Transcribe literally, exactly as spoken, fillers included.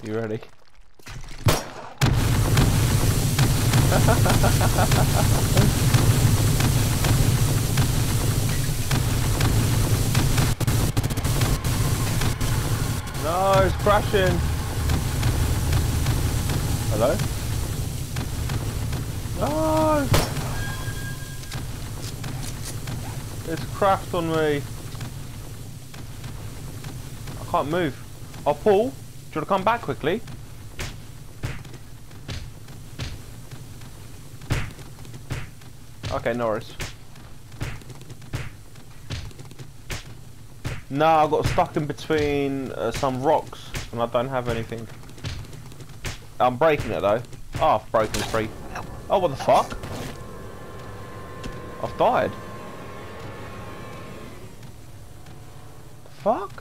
You ready? No, it's crashing. Hello? No! It's crashed on me. I can't move. Oh, Paul, do you want to come back quickly? Okay, no worries. No, I got stuck in between uh, some rocks and I don't have anything. I'm breaking it though. Oh, I've broken free. Oh, what the fuck? I've died. The fuck?